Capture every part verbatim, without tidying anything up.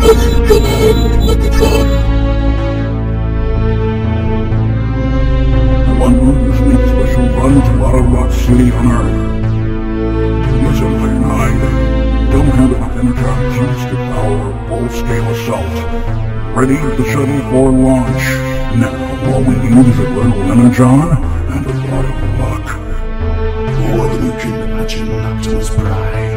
Wanderers make a special run to Autobot City on Earth. Listen, Iron Hide, you don't have enough energon to power a full-scale assault. Ready the shuttle for launch. Now, all we need is a little energon and a lot of luck. More than you can imagine, Optimus Prime.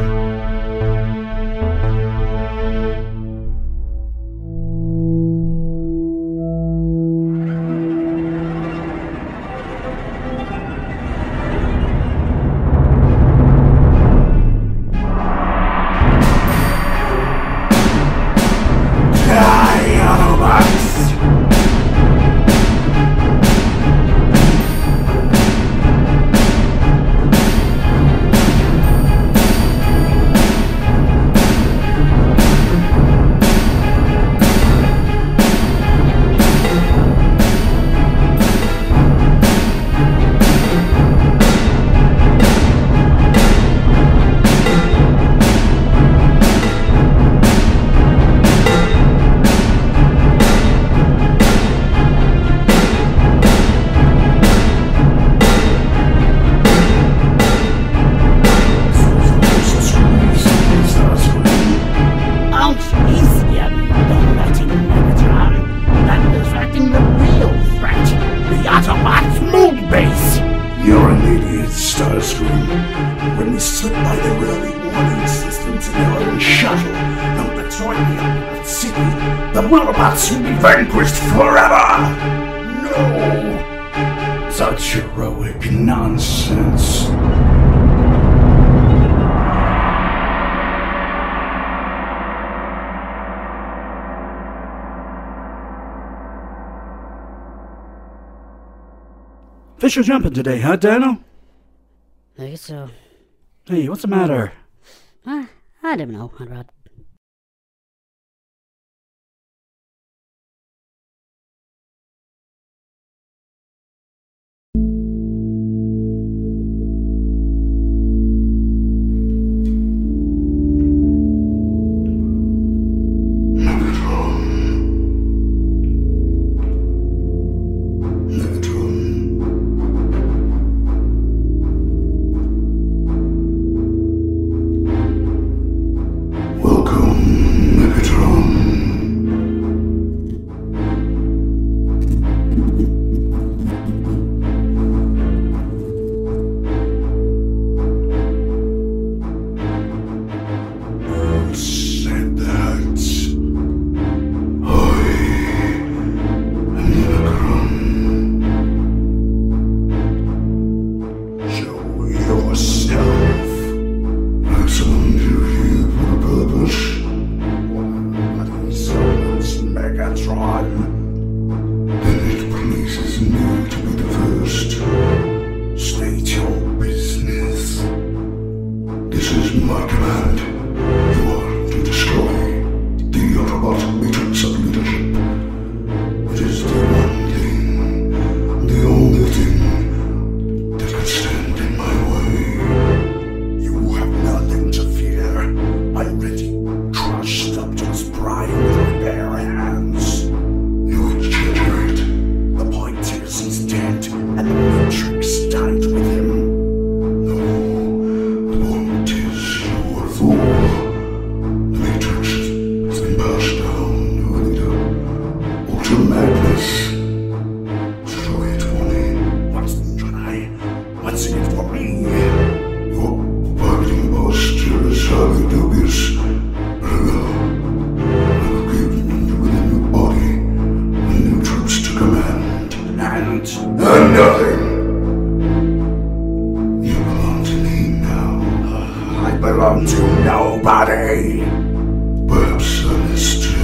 You're an idiot, Starscream. When we slipped by their early warning systems in their own shuttle and destroyed the Autobot City, the Autobots will be vanquished forever! No! Such heroic nonsense. Fish are jumping today, huh, Dano? I guess so. Hey, what's the matter? Uh, I don't know, Conrad. Belong to nobody. Perhaps a mystery.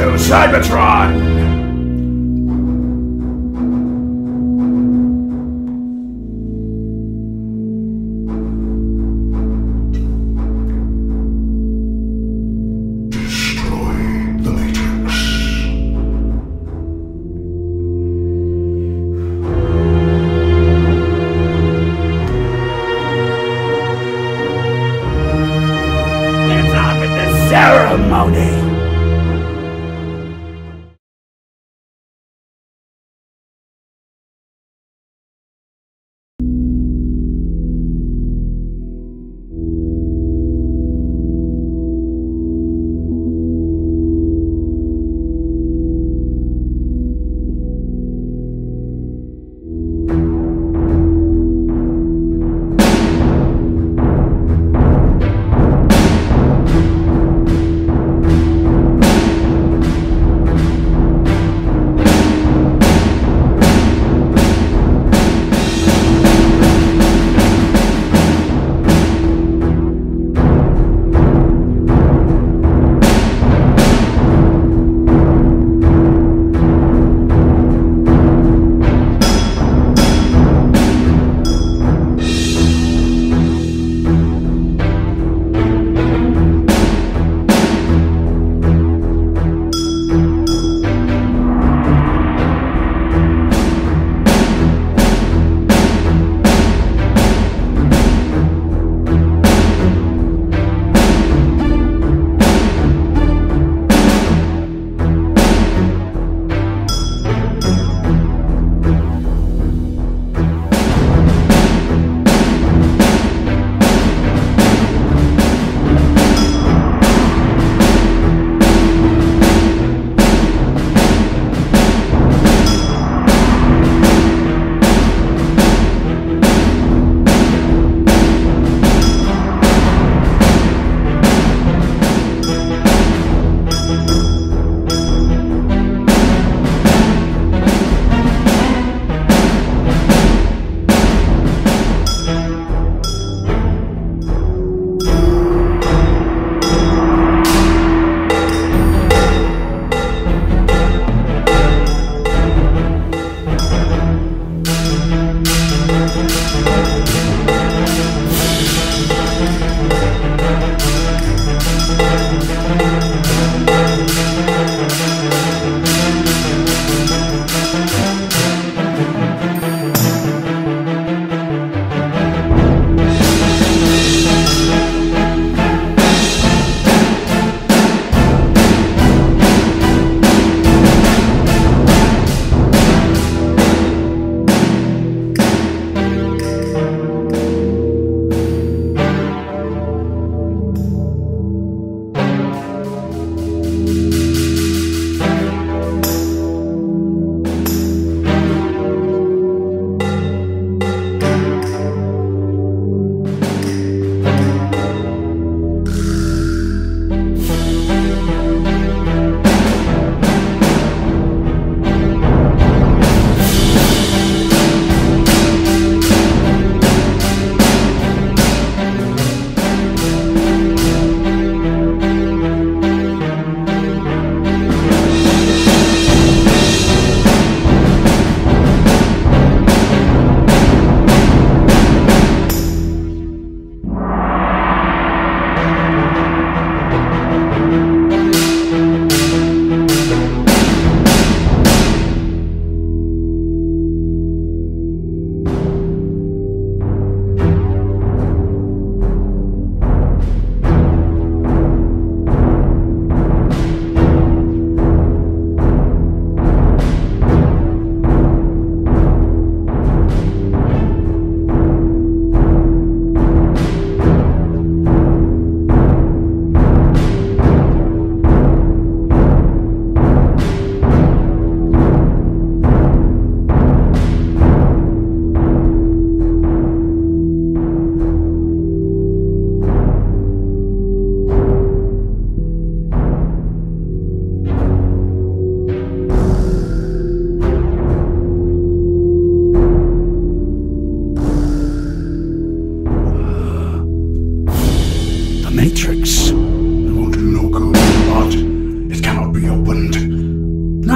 to Cybertron! Ceremony!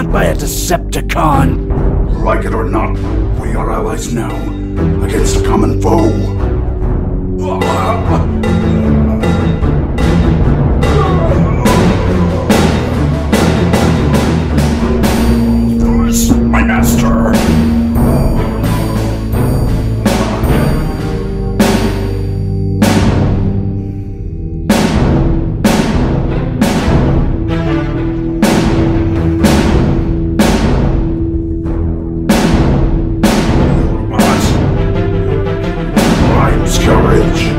defeated by a Decepticon. Like it or not, we are allies now, against a common foe. Yours, my master. Courage.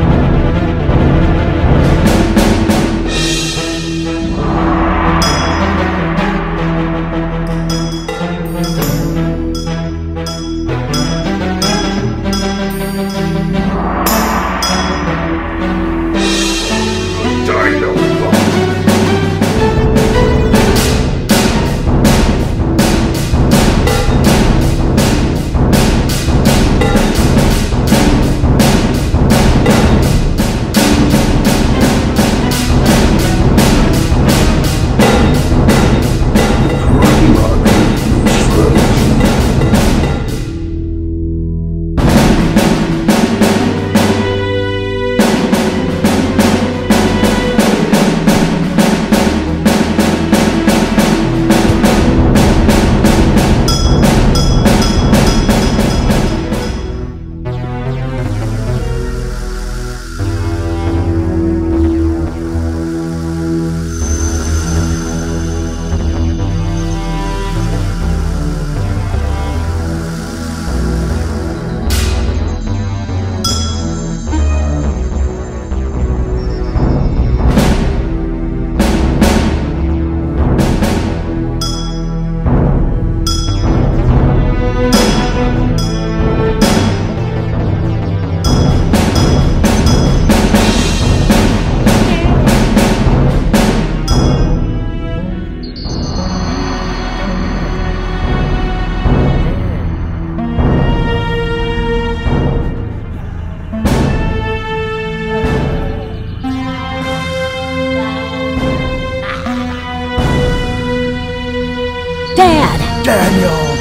Dad! Daniel!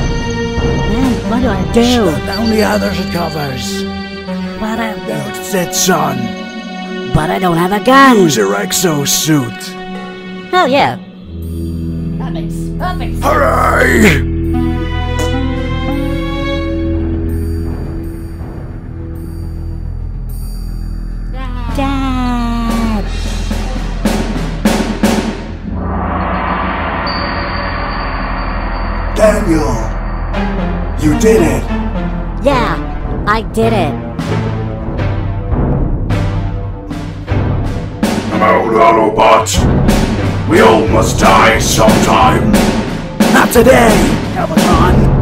Man, what do I do? Shut down the others it covers. But I, That's it, son. but I don't have a gun. Use your exosuit. Oh, yeah. That makes perfect sense. Hooray! Dad! Daniel, you did it. Yeah, I did it. Come out, Autobot. We all must die sometime. Not today, Peloton.